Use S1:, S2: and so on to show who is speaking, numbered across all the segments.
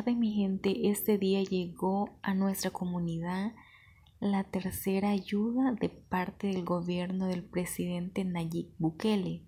S1: tarde, mi gente, este día llegó a nuestra comunidad la tercera ayuda de parte del gobierno del presidente Nayib Bukele.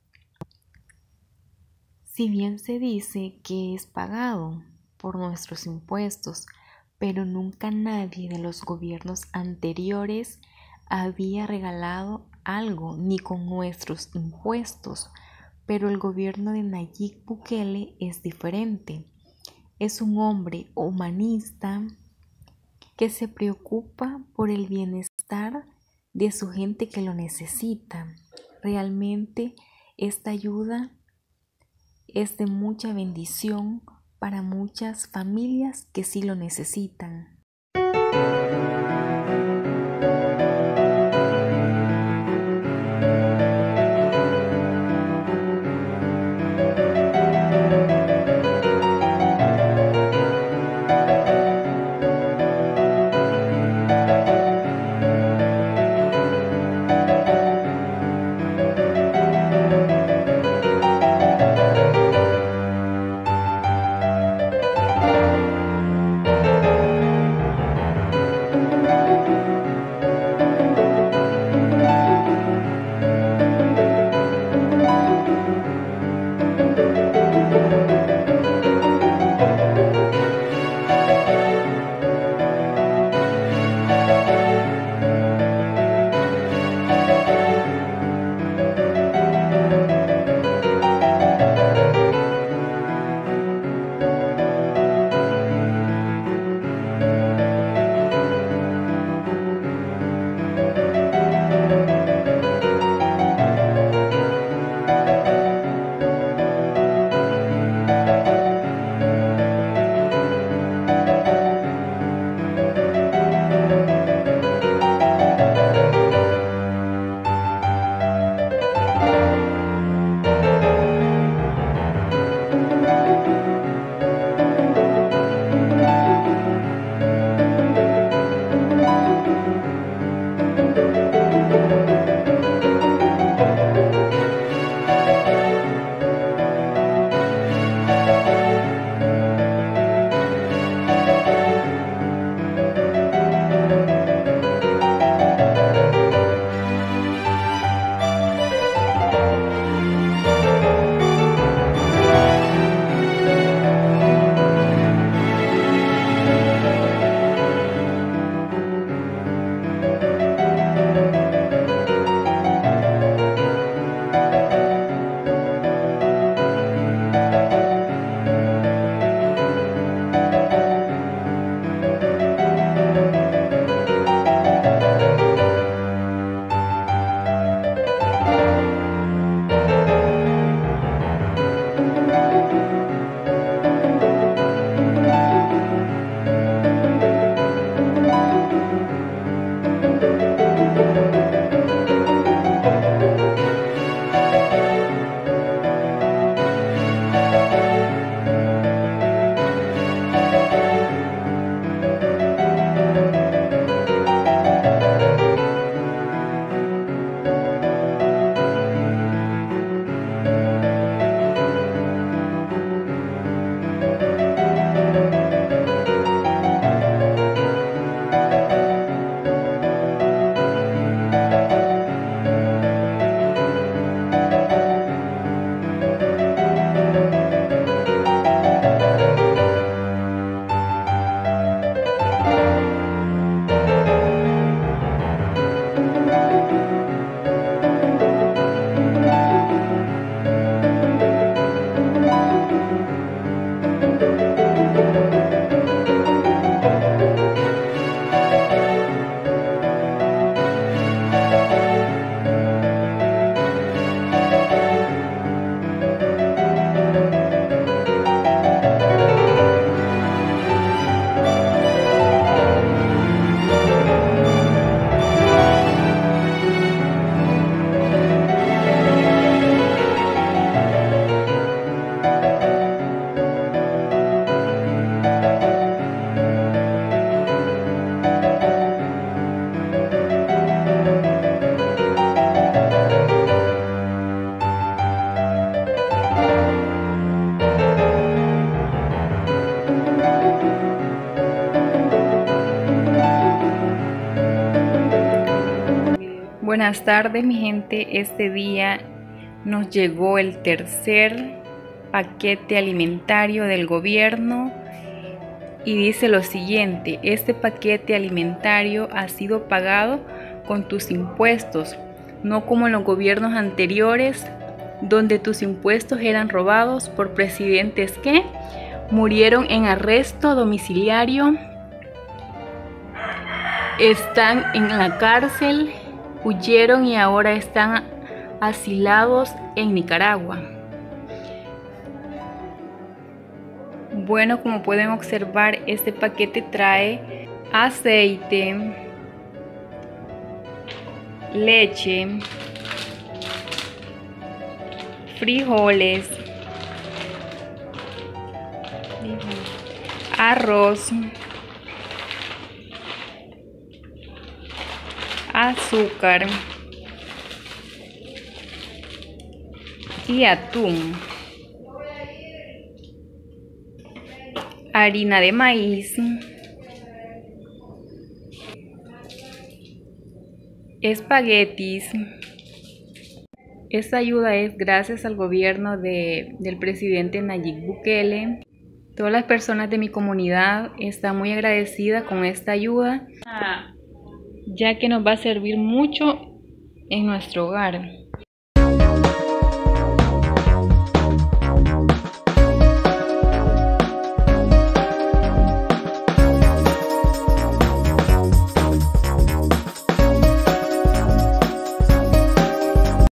S1: Si bien se dice que es pagado por nuestros impuestos, pero nunca nadie de los gobiernos anteriores había regalado algo ni con nuestros impuestos. Pero el gobierno de Nayib Bukele es diferente. Es un hombre humanista que se preocupa por el bienestar de su gente que lo necesita. Realmente esta ayuda es de mucha bendición para muchas familias que sí lo necesitan.
S2: Buenas tardes, mi gente. Este día nos llegó el tercer paquete alimentario del gobierno y dice lo siguiente: este paquete alimentario ha sido pagado con tus impuestos, no como en los gobiernos anteriores donde tus impuestos eran robados por presidentes que murieron en arresto domiciliario, están en la cárcel, huyeron y ahora están asilados en Nicaragua. Bueno, como pueden observar, este paquete trae aceite, leche, frijoles, arroz, azúcar y atún, harina de maíz, espaguetis. Esta ayuda es gracias al gobierno del presidente Nayib Bukele. Todas las personas de mi comunidad están muy agradecidas con esta ayuda, ya que nos va a servir mucho en nuestro hogar.